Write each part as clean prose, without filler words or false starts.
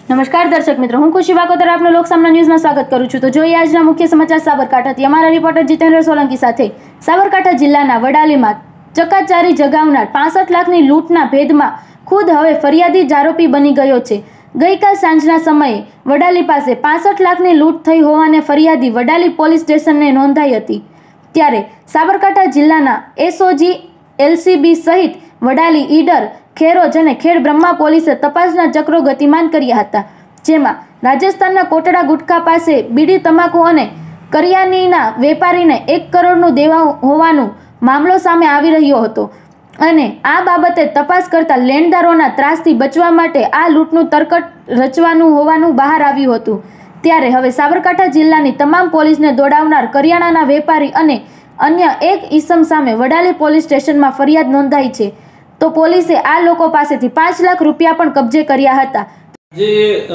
નમસ્કાર દર્શક મિત્રો, હું ખુશી વાકોતર આપનું લોકસામના ન્યૂઝમાં સ્વાગત કરું છું। તો જોઈએ આજના મુખ્ય સમાચાર સાબરકાંઠાથી। અમારા રિપોર્ટર જીતેન્દ્ર સોલંકી સાથે। સાબરકાંઠા જિલ્લાના વડાલીમાં ચકાચારી જગાવનાર 65 લાખની લૂંટના ભેદમાં ખુદ હવે ફરિયાદી જ આરોપી બની ગયો છે। ગઈકાલ સાંજના સમયે વડાલી પાસે 65 લાખની લૂંટ થઈ હોવાને ફરિયાદી વડાલી પોલીસ સ્ટેશનને નોંધાઈ હતી। ત્યારે સાબરકાંઠા જિલ્લાના એસઓજી એલસીબી સહિત વડાલી ઈડર ખેરોજ અને ખેડ બ્રહ્મા પોલીસે તપાસના ચક્રો ગતિમાન કર્યા હતા, જેમાં રાજસ્થાનના કોટડા ગુટખા પાસે બીડી તમાકુ અને કરિયાનીના વેપારીને 1 કરોડનું દેવા હોવાનો મામલો સામે આવી રહ્યો હતો અને આ બાબતે તપાસ કરતા લેણદારોના ત્રાસથી બચવા માટે આ લૂંટનું તરકટ રચવાનું હોવાનું બહાર આવ્યું હતું। ત્યારે હવે સાબરકાંઠા જિલ્લાની તમામ પોલીસને દોડાવનાર કરિયાણાના વેપારી અને અન્ય એક ઈસમ સામે વડાલી પોલીસ સ્ટેશનમાં ફરિયાદ નોંધાઈ છે। તો પોલીસે આ લોકો પાસેથી 5 લાખ રૂપિયા પણ કબજે કર્યા હતા। જે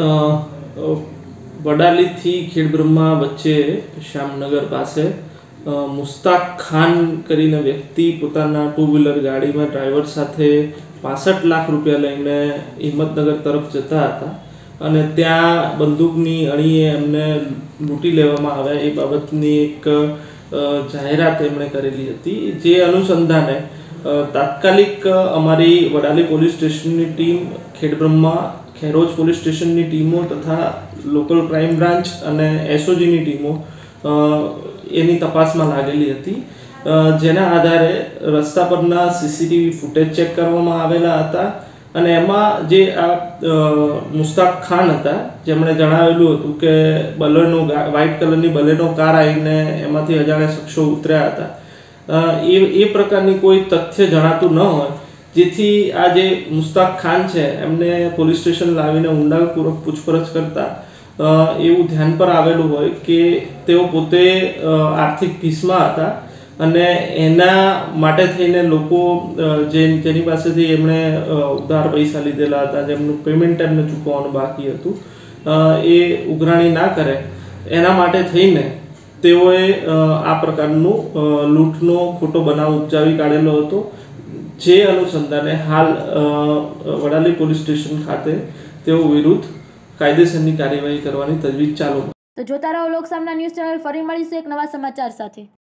વડાલી થી ખેડબ્રહ્મા વચ્ચે શ્યામનગર પાસે મુસ્તાક ખાન કરીને વ્યક્તિ પોતાના 2 વ્હીલર ગાડીમાં ડ્રાઈવર સાથે 65 લાખ રૂપિયા લઈને હિંમતનગર તરફ જતા હતા અને ત્યાં બંદૂકની અણીએ એમને લૂંટી લેવામાં આવ્યા એ બાબતની એક જાહેરાત એમણે કરેલી હતી। જે અનુસંધાને તાત્કાલિક અમારી વડાલી પોલીસ સ્ટેશનની ટીમ, ખેડબ્રહ્મા ખેરોજ પોલીસ સ્ટેશનની ટીમો તથા લોકલ ક્રાઇમ બ્રાન્ચ અને એસઓજીની ટીમો એની તપાસમાં લાગેલી હતી, જેના આધારે રસ્તા પરના સીસીટીવી ફૂટેજ ચેક કરવામાં આવેલા હતા અને એમાં જે આ મુસ્તાક ખાન હતા જેમણે જણાવેલું હતું કે બલેનો વ્હાઇટ કલરની બલેનો કાર આવીને એમાંથી અજાણ્યા શખ્સો ઉતર્યા હતા, એ પ્રકારની કોઈ તથ્ય જણાતું ન હોય, જેથી આ જે મુસ્તાક ખાન છે એમને પોલીસ સ્ટેશન લાવીને ઊંડાણપૂર્વક પૂછપરછ કરતા એવું ધ્યાન પર આવેલું હોય કે તેઓ પોતે આર્થિક ભીસમાં હતા અને એના માટે થઈને લોકો જેની પાસેથી એમણે ઉધાર પૈસા લીધેલા હતા, જેમનું પેમેન્ટ એમને ચૂકવવાનું બાકી હતું, એ ઉઘરાણી ના કરે એના માટે થઈને તેઓએ આ પ્રકારનું લૂંટનો ખોટો બનાવ ઉપજાવી કાઢેલો હતો। જે અનુસંધાને હાલ વડાલી પોલીસ સ્ટેશન ખાતે તેઓ વિરુદ્ધ કાયદેસરની કાર્યવાહી કરવાની તજવીજ ચાલુ। તો જોતા રહો લોકસામના ન્યૂઝ ચેનલ। ફરી મળીશું એક નવા સમાચાર સાથે।